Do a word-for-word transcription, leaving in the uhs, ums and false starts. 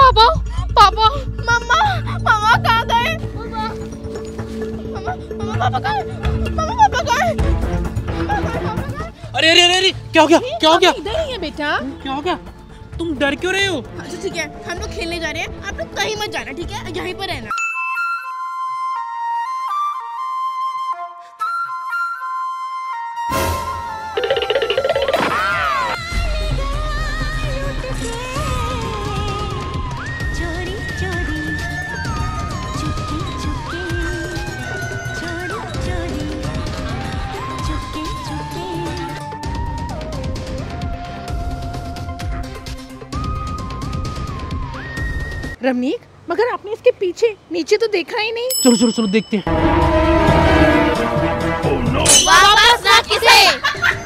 पापा पापा मम्मा मम्मा कहाँ गए? मम्मा मम्मा मम्मा पापा कहाँ? मम्मा पापा कहाँ? अरे अरे अरे क्या हो गया क्या हो गया? इधर ही है बेटा। क्या हो गया? तुम डर क्यों रहे हो? अच्छा ठीक है, हम लोग खेलने जा रहे हैं, आप लोग कहीं मत जाना, ठीक है? यहीं पर रहना। रमनीक, मगर आपने इसके पीछे नीचे तो देखा ही नहीं। चलो चलो चलो देखते हैं। वापस ना किसे